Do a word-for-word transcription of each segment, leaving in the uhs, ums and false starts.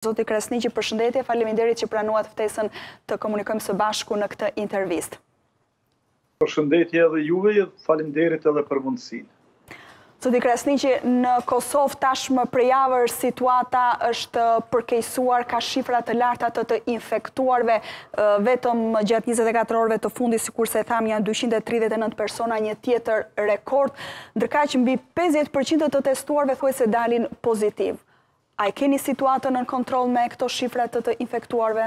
Zoti Krasniqi, përshëndetje, faleminderit që pranuat ftesën të komunikojmë së bashku në këtë intervistë. Përshëndetje edhe juve, faleminderit edhe për mundësinë. Zoti Krasniqi, në Kosovë tashmë për javër situata është përkeqësuar, ka shifra të larta të të infektuarve, vetëm gjatë njëzet e katër orëve të fundit, sikurse e tham, janë dyqind e tridhjetë e nëntë persona, një tjetër rekord, ndërkaq mbi pesëdhjetë përqind të testuarve thuajse dalin pozitiv. A e keni situatën në kontroll me këto shifra të të infektuarve?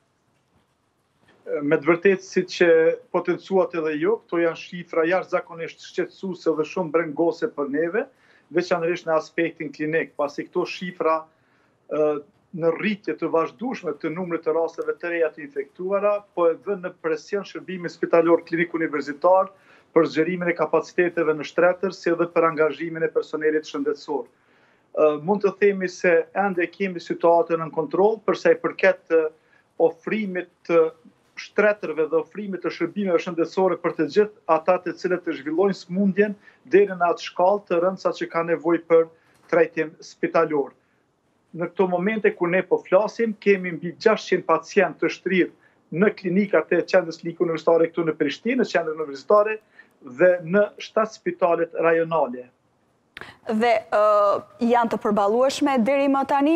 Me të vërtetë, si që potencuat edhe jo, këto janë shifra jashtëzakonisht shqetësuese dhe shumë brengose për neve, veçanërisht në aspektin klinik, pasi këto shifra në rritje të vazhdueshme të numrit të rasteve të reja të infektuara, po e vën në presion shërbimin spitalor klinik universitar për zgjerimin e kapaciteteve në Shtretër, si edhe për angazhimin e personelit shëndetësor. Mund të themi se ende kemi situatën në kontroll përsa i përket ofrimit të Shtretërve dhe ofrimit të shërbimeve shëndetësore për të gjithë ata të cilët të zhvillojnë smundjen deri në atë shkallë të rëndë sa që ka nevojë për trajtim spitalor. Në këto momente ku ne po flasim, kemi mbi gjashtëqind pacient të shtrirë në klinikat e qendrës klinike universitare këtu në Prishtinë, në qendrën universitare dhe në shtatë spitalet rajonale. Dhe uh, janë të përballueshme deri më tani?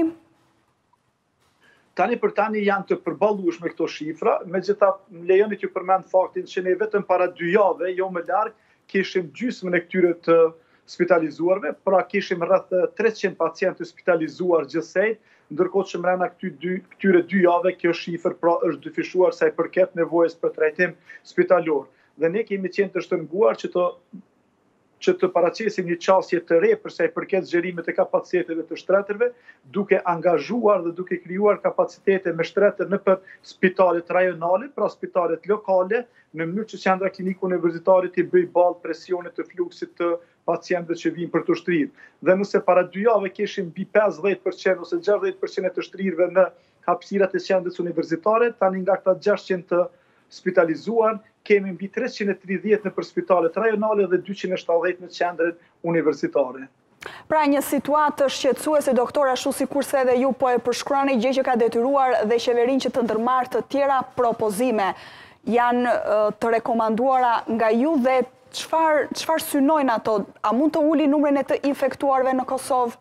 Tani për tani janë të përballueshme këto shifra, megjithatë më lejoni t'ju përmend faktin që ne vetëm para dy javë, jo më larg, kishim gjysmën e këtyre të spitalizuarve, pra kishim rreth treqind pacientë të spitalizuar gjithsej, ndërkohë që mbrana këtyre dy javëve kjo shifër pra është dyfishuar sa i përket nevojës për trajtim spitalor. Dhe ne kemi qenë të shtërnguar që të që të paraqesim një qasje të re përsa i përket zgjerimit e kapaciteteve të Shtretërve, duke angazhuar dhe duke krijuar kapacitete me Shtretër në për spitalet rajonale, pra spitalet lokale, në mënyrë që qendra klinike universitare të bëjë ballë presionit të fluksit të pacientëve që vinë për të shtrirë. Dhe nëse para dy javë kishim mbi pesëdhjetë përqind ose gjashtëdhjetë përqind të shtrirëve në hapësirat e qendrës universitare, tani nga këta gjashtëqind të spitalizuar, kemi mbi treqind e tridhjetë në për spitalet rajonale dhe dyqind e shtatëdhjetë në qendrën universitare. Pra një situatë shqetësuese, doktor, ashtu sikurse edhe ju po e përshkruani, gjë që ka detyruar dhe qeverinë që të ndërmarrë të tjera propozime janë të rekomanduara nga ju dhe çfarë çfarë synojnë ato? A mund të uli numrin e të infektuarve në Kosovë?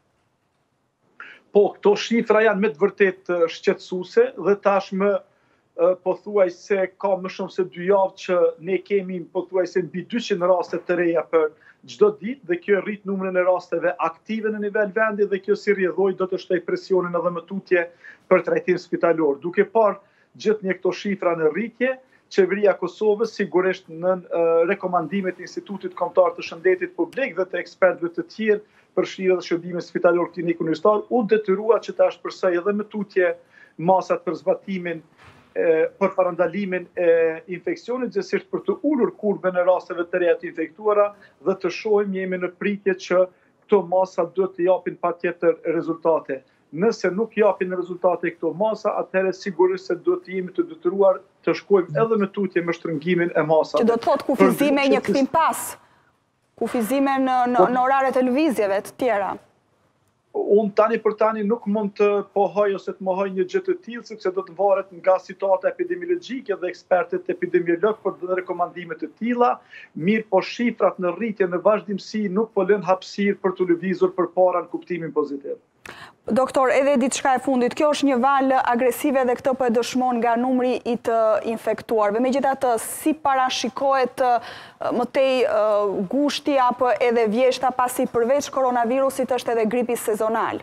Po, këto shifra janë me të vërtetë shqetësuese dhe tashmë po thuaj se ka më shumë se dy javë që ne kemi po thuaj se mbi dyqind raste të reja për çdo ditë dhe kjo rrit numrin e rasteve aktive në nivel vendi dhe kjo si rrjedhoi do të shtoj presionin edhe më tutje për trajtim spitalor. Duke parë gjithë një këto shifra në rritje, qeveria e Kosovës sigurisht në uh, rekomandimet e Institutit Kombëtar të Shëndetit Publik dhe të ekspertëve të tjerë për shirje dhe shërbime spitalor klinik universitar u detyrua që ta shpërsoj edhe më tutje masat për zbatimin për parandalimin e infeksionit, gjithsesi për të ulur kurbën e rasteve të reja të infektuara dhe të shohim jemi në pritje që këto masa duhet të japin patjetër rezultate. Nëse nuk japin rezultate këto masa, atëherë sigurisht se duhet të jemi të detyruar të shkojmë edhe me tutje me shtrëngimin e masave. Që do të thotë kufizime një kthim pas, kufizime në, në, në orare të lëvizjeve të tjera. Unë tani për tani nuk mund të pohoj ose të mohoj një gjë të tillë, sepse do të varet nga situata epidemiologjike dhe ekspertët epidemiolog për të rekomandime të tilla, mirë po shifrat në rritje në vazhdimsi nuk po lënë hapësirë për të lëvizur përpara në kuptimin pozitiv. Doktor, edhe diçka e fundit, kjo është një valë agresive dhe këtë po e dëshmon nga numri i të infektuarve. Megjithatë, si parashikohet më tej gushti apo edhe vjeshta pasi përveç koronavirusit është edhe gripi sezonal?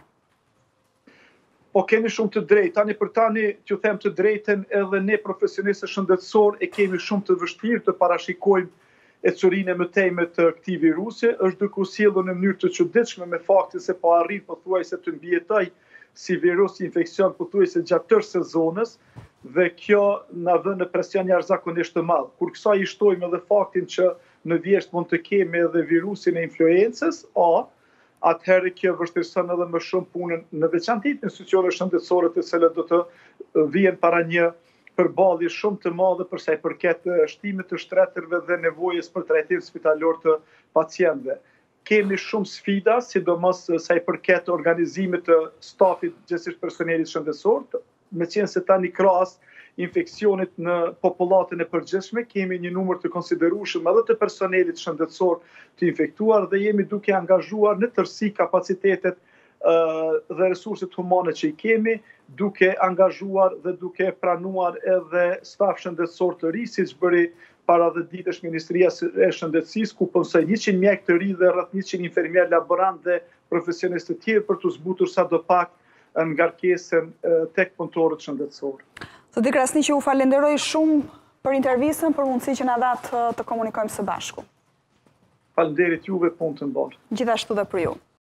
Po kemi shumë të drejtë. Tani për tani, t'ju them të drejtën, edhe ne profesionistë shëndetësor e kemi shumë të vështirë të parashikojmë e curinë e mëtejme të këtij virusi, është duke u sjellur në mënyrë të çuditshme me faktin se po arrit pothuajse të mbijetoj si virus infeksion pothuajse gjatë tërë sezonës dhe kjo na vën në presion jashtëzakonisht të madh. Kur kësaj i shtojmë edhe faktin që në vjesht mund të kemi edhe virusin e influencës A, atëherë kjo vështirëson edhe më shumë punën në veçantë në institucione shëndetësore të cilat do të vijnë para një përballje shumë të madhe përsa i përket shtimit të Shtretërve dhe nevojës për trajtim spitalor të pacientëve. kemi shumë sfida, sidomos sa i përket organizimit të stafit gjithsesi personelit shëndetësor, me qenë se tani krahas infeksionit në popullatën e përgjithshme, kemi një numër të konsiderueshëm edhe të personelit shëndetësor të infektuar dhe jemi duke angazhuar në tërësi kapacitetet dhe resurset humane që i kemi, duke angazhuar dhe duke pranuar edhe staf shëndetësor të ri, siç bëri para dhe ditësh Ministria e Shëndetësisë, ku punojnë njëqind mjek të ri dhe rreth njëqind infermier laborant dhe profesionistë të tjerë për të zbutur sadopak ngarkesën tek punëtorët shëndetësor. Zoti Krasniqi, u falenderoj shumë për intervistën, për mundësi që na datë të komunikojmë së bashku. Faleminderit juve, punë të mbarë. Gjithashtu dhe për ju.